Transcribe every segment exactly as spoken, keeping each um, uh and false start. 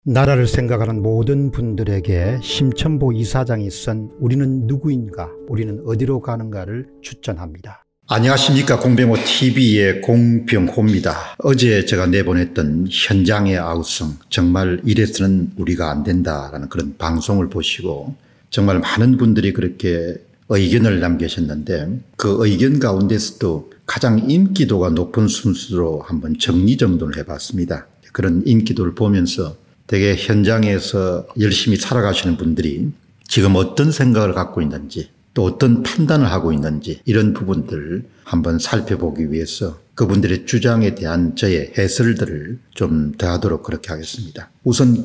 나라를 생각하는 모든 분들에게 심천보 이사장이 쓴 우리는 누구인가, 우리는 어디로 가는가를 추천합니다. 안녕하십니까. 공병호티비의 공병호입니다. 어제 제가 내보냈던 현장의 아우성, 정말 이래서는 우리가 안 된다라는 그런 방송을 보시고 정말 많은 분들이 그렇게 의견을 남기셨는데, 그 의견 가운데서도 가장 인기도가 높은 순서로 한번 정리정돈을 해봤습니다. 그런 인기도를 보면서 되게 현장에서 열심히 살아가시는 분들이 지금 어떤 생각을 갖고 있는지, 또 어떤 판단을 하고 있는지, 이런 부분들을 한번 살펴보기 위해서 그분들의 주장에 대한 저의 해설들을 좀 더하도록 그렇게 하겠습니다. 우선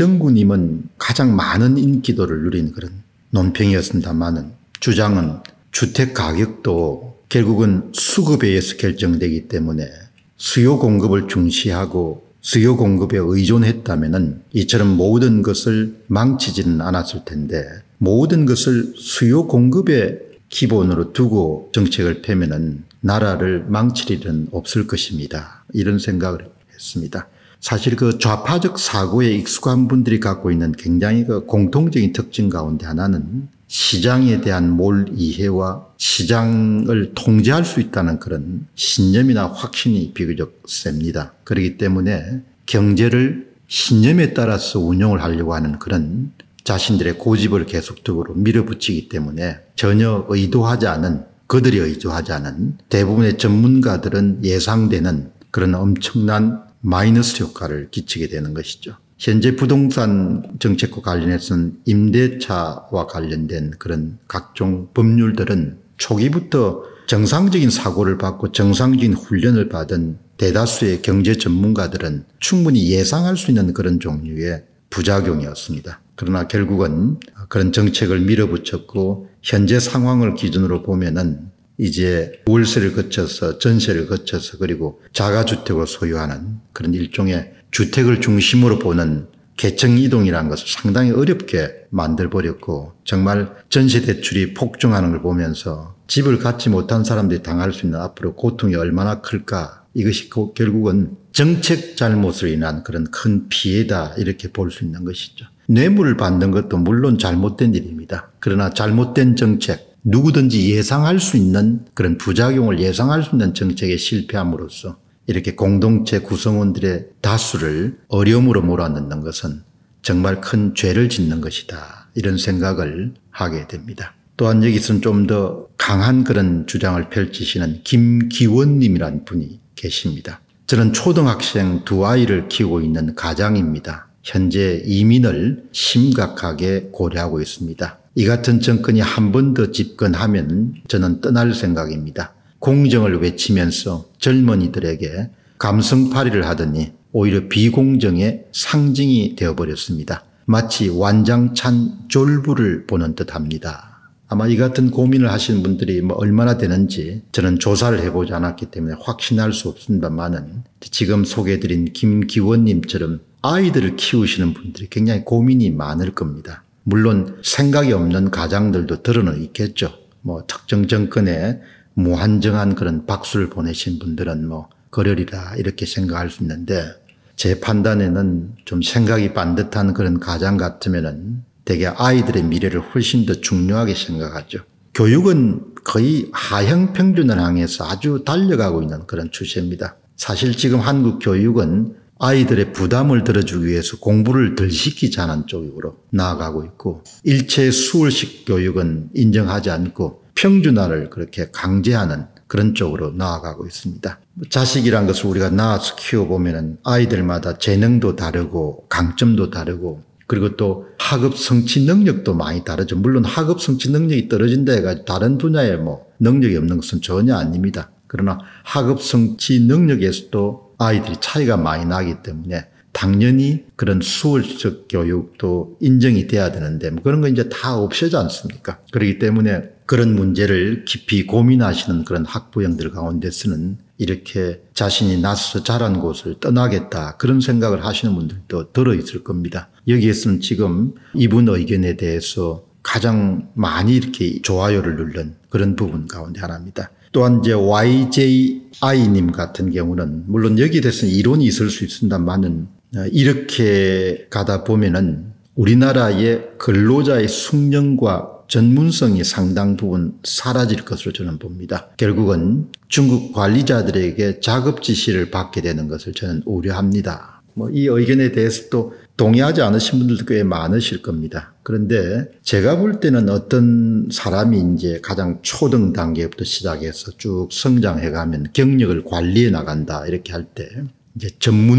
김정구님은 가장 많은 인기도를 누린 그런 논평이었습니다만은, 주장은 주택 가격도 결국은 수급에 의해서 결정되기 때문에 수요 공급을 중시하고 수요 공급에 의존했다면은 이처럼 모든 것을 망치지는 않았을 텐데, 모든 것을 수요 공급의 기본으로 두고 정책을 펴면은 나라를 망칠 일은 없을 것입니다. 이런 생각을 했습니다. 사실 그 좌파적 사고에 익숙한 분들이 갖고 있는 굉장히 그 공통적인 특징 가운데 하나는 시장에 대한 몰 이해와 시장을 통제할 수 있다는 그런 신념이나 확신이 비교적 셉니다. 그렇기 때문에 경제를 신념에 따라서 운영을 하려고 하는 그런 자신들의 고집을 계속적으로 밀어붙이기 때문에 전혀 의도하지 않은, 그들이 의도하지 않은 대부분의 전문가들은 예상되는 그런 엄청난 마이너스 효과를 끼치게 되는 것이죠. 현재 부동산 정책과 관련해서는 임대차와 관련된 그런 각종 법률들은 초기부터 정상적인 사고를 받고 정상적인 훈련을 받은 대다수의 경제 전문가들은 충분히 예상할 수 있는 그런 종류의 부작용이었습니다. 그러나 결국은 그런 정책을 밀어붙였고, 현재 상황을 기준으로 보면은 이제 월세를 거쳐서 전세를 거쳐서 그리고 자가주택을 소유하는 그런 일종의 주택을 중심으로 보는 계층 이동이라는 것을 상당히 어렵게 만들어버렸고, 정말 전세 대출이 폭증하는 걸 보면서 집을 갖지 못한 사람들이 당할 수 있는 앞으로 고통이 얼마나 클까, 이것이 결국은 정책 잘못으로 인한 그런 큰 피해다, 이렇게 볼 수 있는 것이죠. 뇌물을 받는 것도 물론 잘못된 일입니다. 그러나 잘못된 정책, 누구든지 예상할 수 있는 그런 부작용을 예상할 수 있는 정책에 실패함으로써 이렇게 공동체 구성원들의 다수를 어려움으로 몰아넣는 것은 정말 큰 죄를 짓는 것이다, 이런 생각을 하게 됩니다. 또한 여기서는 좀 더 강한 그런 주장을 펼치시는 김기원님이라는 분이 계십니다. 저는 초등학생 두 아이를 키우고 있는 가장입니다. 현재 이민을 심각하게 고려하고 있습니다. 이 같은 정권이 한 번 더 집권하면 저는 떠날 생각입니다. 공정을 외치면서 젊은이들에게 감성팔이를 하더니 오히려 비공정의 상징이 되어버렸습니다. 마치 완장찬 졸부를 보는 듯합니다. 아마 이 같은 고민을 하시는 분들이 뭐 얼마나 되는지 저는 조사를 해보지 않았기 때문에 확신할 수 없습니다만은, 지금 소개해드린 김기원님처럼 아이들을 키우시는 분들이 굉장히 고민이 많을 겁니다. 물론 생각이 없는 가장들도 들어는 있겠죠. 뭐 특정 정권에 무한정한 그런 박수를 보내신 분들은 뭐 그러리라, 이렇게 생각할 수 있는데, 제 판단에는 좀 생각이 반듯한 그런 가장 같으면은 대개 아이들의 미래를 훨씬 더 중요하게 생각하죠. 교육은 거의 하향 평준을 향해서 아주 달려가고 있는 그런 추세입니다. 사실 지금 한국 교육은 아이들의 부담을 덜어주기 위해서 공부를 덜 시키지 않은 쪽으로 나아가고 있고, 일체 수월식 교육은 인정하지 않고 평준화를 그렇게 강제하는 그런 쪽으로 나아가고 있습니다. 자식이란 것을 우리가 낳아서 키워보면 아이들마다 재능도 다르고 강점도 다르고, 그리고 또 학업 성취 능력도 많이 다르죠. 물론 학업 성취 능력이 떨어진다 해가지고 다른 분야에 뭐 능력이 없는 것은 전혀 아닙니다. 그러나 학업 성취 능력에서도 아이들이 차이가 많이 나기 때문에 당연히 그런 수월적 교육도 인정이 돼야 되는데, 뭐 그런 거 이제 다 없애지 않습니까? 그렇기 때문에 그런 문제를 깊이 고민하시는 그런 학부형들 가운데서는 이렇게 자신이 나서 자란 곳을 떠나겠다, 그런 생각을 하시는 분들도 들어있을 겁니다. 여기에서는 지금 이분 의견에 대해서 가장 많이 이렇게 좋아요를 누른 그런 부분 가운데 하나입니다. 또한 이제 와이제이아이님 같은 경우는 물론 여기에 대해서는 이론이 있을 수 있습니다만은 이렇게 가다 보면은 우리나라의 근로자의 숙련과 전문성이 상당 부분 사라질 것으로 저는 봅니다. 결국은 중국 관리자들에게 작업 지시를 받게 되는 것을 저는 우려합니다. 뭐 이 의견에 대해서 또 동의하지 않으신 분들도 꽤 많으실 겁니다. 그런데 제가 볼 때는 어떤 사람이 이제 가장 초등 단계부터 시작해서 쭉 성장해 가면 경력을 관리해 나간다 이렇게 할 때 이제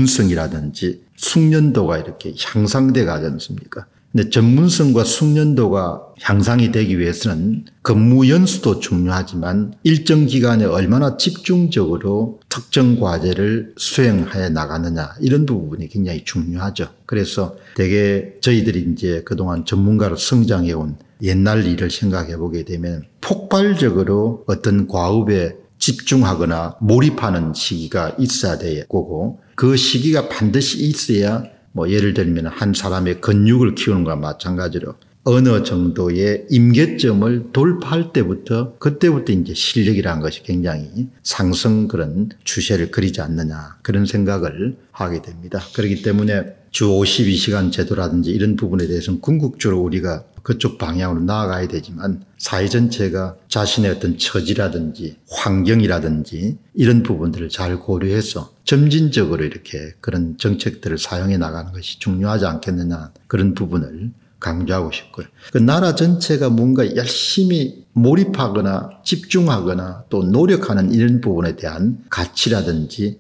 전문성이라든지 숙련도가 이렇게 향상돼 가지 않습니까? 근데 전문성과 숙련도가 향상이 되기 위해서는 근무 연수도 중요하지만 일정 기간에 얼마나 집중적으로 특정 과제를 수행해 나가느냐 이런 부분이 굉장히 중요하죠. 그래서 되게 저희들이 이제 그동안 전문가로 성장해 온 옛날 일을 생각해 보게 되면 폭발적으로 어떤 과업에 집중하거나 몰입하는 시기가 있어야 될 거고 그 시기가 반드시 있어야 뭐 예를 들면 한 사람의 근육을 키우는 것과 마찬가지로 어느 정도의 임계점을 돌파할 때부터 그때부터 이제 실력이라는 것이 굉장히 상승 그런 추세를 그리지 않느냐 그런 생각을 하게 됩니다. 그렇기 때문에 주 오십이 시간 제도라든지 이런 부분에 대해서는 궁극적으로 우리가 그쪽 방향으로 나아가야 되지만 사회 전체가 자신의 어떤 처지라든지 환경이라든지 이런 부분들을 잘 고려해서 점진적으로 이렇게 그런 정책들을 사용해 나가는 것이 중요하지 않겠느냐 그런 부분을 강조하고 싶고요. 그 나라 전체가 뭔가 열심히 몰입하거나 집중하거나 또 노력하는 이런 부분에 대한 가치라든지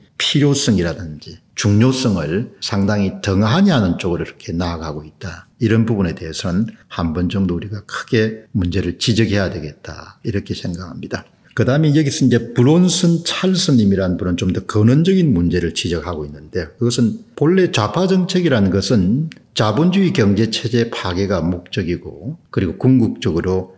필요성이라든지 중요성을 상당히 덩하니 하는 쪽으로 이렇게 나아가고 있다. 이런 부분에 대해서는 한 번 정도 우리가 크게 문제를 지적해야 되겠다. 이렇게 생각합니다. 그 다음에 여기서 이제 브론슨 찰스님이라는 분은 좀 더 근원적인 문제를 지적하고 있는데 그것은 본래 좌파 정책이라는 것은 자본주의 경제체제 파괴가 목적이고 그리고 궁극적으로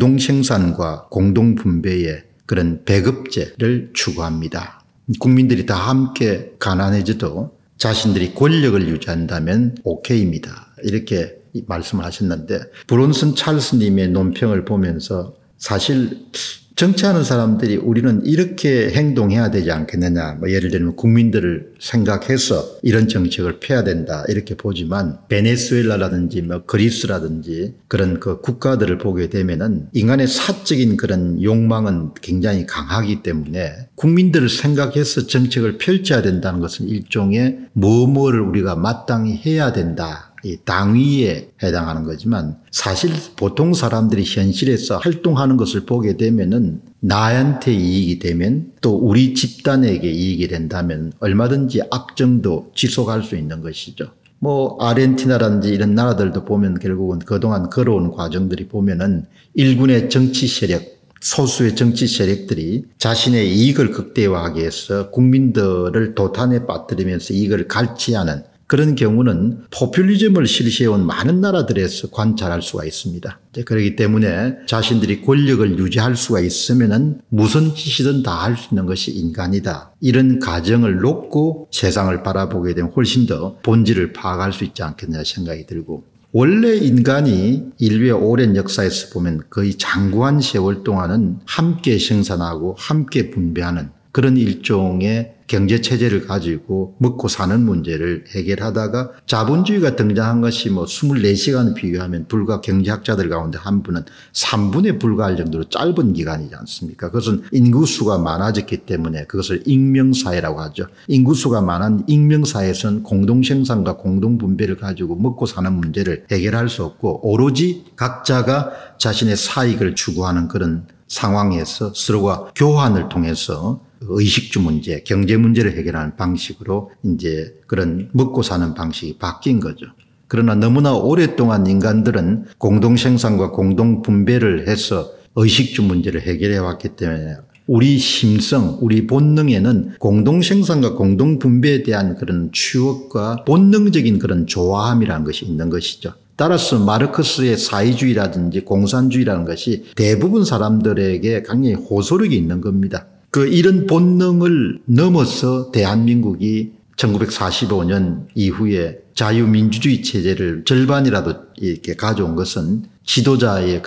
공동생산과 공동분배의 그런 배급제를 추구합니다. 국민들이 다 함께 가난해져도 자신들이 권력을 유지한다면 오케이입니다. 이렇게 말씀을 하셨는데 브론슨 찰스님의 논평을 보면서 사실 정치하는 사람들이 우리는 이렇게 행동해야 되지 않겠느냐. 뭐 예를 들면 국민들을 생각해서 이런 정책을 펴야 된다. 이렇게 보지만 베네수엘라라든지 뭐 그리스라든지 그런 그 국가들을 보게 되면은 인간의 사적인 그런 욕망은 굉장히 강하기 때문에 국민들을 생각해서 정책을 펼쳐야 된다는 것은 일종의 뭐뭐를 우리가 마땅히 해야 된다. 이 당위에 해당하는 거지만 사실 보통 사람들이 현실에서 활동하는 것을 보게 되면은 나한테 이익이 되면 또 우리 집단에게 이익이 된다면 얼마든지 악정도 지속할 수 있는 것이죠. 뭐 아르헨티나라든지 이런 나라들도 보면 결국은 그동안 걸어온 과정들이 보면은 일군의 정치 세력 소수의 정치 세력들이 자신의 이익을 극대화하기 위해서 국민들을 도탄에 빠뜨리면서 이익을 갈취하는 그런 경우는 포퓰리즘을 실시해온 많은 나라들에서 관찰할 수가 있습니다. 그렇기 때문에 자신들이 권력을 유지할 수가 있으면은 무슨 짓이든 다 할 수 있는 것이 인간이다. 이런 가정을 놓고 세상을 바라보게 되면 훨씬 더 본질을 파악할 수 있지 않겠냐 생각이 들고 원래 인간이 인류의 오랜 역사에서 보면 거의 장구한 세월 동안은 함께 생산하고 함께 분배하는 그런 일종의 경제체제를 가지고 먹고 사는 문제를 해결하다가 자본주의가 등장한 것이 뭐 이십사 시간을 비교하면 불과 경제학자들 가운데 한 분은 삼 분에 불과할 정도로 짧은 기간이지 않습니까? 그것은 인구수가 많아졌기 때문에 그것을 익명사회라고 하죠. 인구수가 많은 익명사회에서는 공동생산과 공동분배를 가지고 먹고 사는 문제를 해결할 수 없고 오로지 각자가 자신의 사익을 추구하는 그런 상황에서 서로가 교환을 통해서 의식주 문제, 경제 문제를 해결하는 방식으로 이제 그런 먹고 사는 방식이 바뀐 거죠. 그러나 너무나 오랫동안 인간들은 공동생산과 공동분배를 해서 의식주 문제를 해결해 왔기 때문에 우리 심성, 우리 본능에는 공동생산과 공동분배에 대한 그런 추억과 본능적인 그런 좋아함이라는 것이 있는 것이죠. 따라서 마르크스의 사회주의라든지 공산주의라는 것이 대부분 사람들에게 굉장히 호소력이 있는 겁니다. 그 이런 본능을 넘어서 대한민국이 천구백사십오 년 이후에 자유민주주의 체제를 절반이라도 이렇게 가져온 것은 지도자의 그런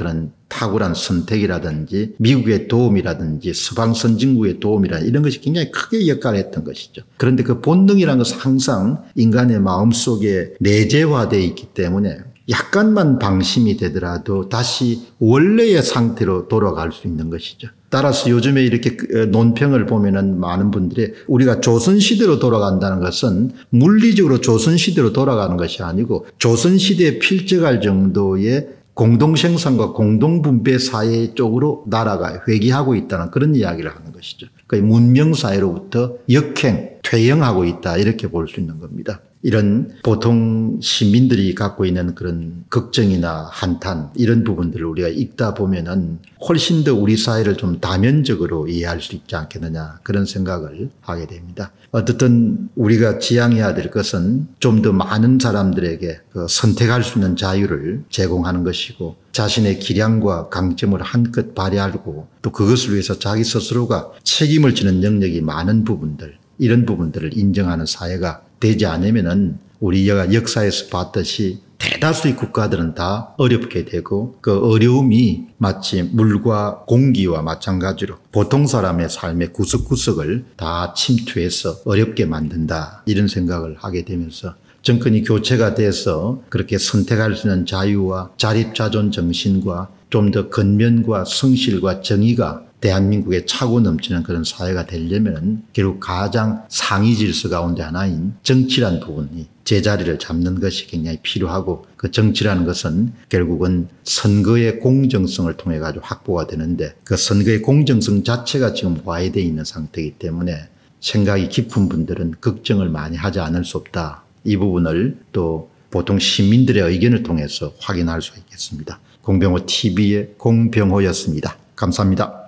탁월한 선택이라든지 미국의 도움이라든지 서방 선진국의 도움이라든지 이런 것이 굉장히 크게 역할을 했던 것이죠. 그런데 그 본능이라는 것은 항상 인간의 마음속에 내재화되어 있기 때문에 약간만 방심이 되더라도 다시 원래의 상태로 돌아갈 수 있는 것이죠. 따라서 요즘에 이렇게 논평을 보면은 많은 분들이 우리가 조선시대로 돌아간다는 것은 물리적으로 조선시대로 돌아가는 것이 아니고 조선시대에 필적할 정도의 공동생산과 공동분배 사회 쪽으로 나라가 회귀하고 있다는 그런 이야기를 하는 것이죠. 그러니까 문명사회로부터 역행, 퇴행하고 있다 이렇게 볼 수 있는 겁니다. 이런 보통 시민들이 갖고 있는 그런 걱정이나 한탄 이런 부분들을 우리가 읽다 보면은 훨씬 더 우리 사회를 좀 다면적으로 이해할 수 있지 않겠느냐 그런 생각을 하게 됩니다. 어떻든 우리가 지향해야 될 것은 좀 더 많은 사람들에게 그 선택할 수 있는 자유를 제공하는 것이고 자신의 기량과 강점을 한껏 발휘하고 또 그것을 위해서 자기 스스로가 책임을 지는 영역이 많은 부분들 이런 부분들을 인정하는 사회가 되지 않으면은 우리가 역사에서 봤듯이 대다수의 국가들은 다 어렵게 되고 그 어려움이 마치 물과 공기와 마찬가지로 보통 사람의 삶의 구석구석을 다 침투해서 어렵게 만든다 이런 생각을 하게 되면서 정권이 교체가 돼서 그렇게 선택할 수 있는 자유와 자립자존 정신과 좀 더 근면과 성실과 정의가 대한민국에 차고 넘치는 그런 사회가 되려면 결국 가장 상위 질서 가운데 하나인 정치란 부분이 제자리를 잡는 것이 굉장히 필요하고 그 정치라는 것은 결국은 선거의 공정성을 통해 가지고 확보가 되는데 그 선거의 공정성 자체가 지금 와해되어 있는 상태이기 때문에 생각이 깊은 분들은 걱정을 많이 하지 않을 수 없다. 이 부분을 또 보통 시민들의 의견을 통해서 확인할 수 있겠습니다. 공병호 티비의 공병호였습니다. 감사합니다.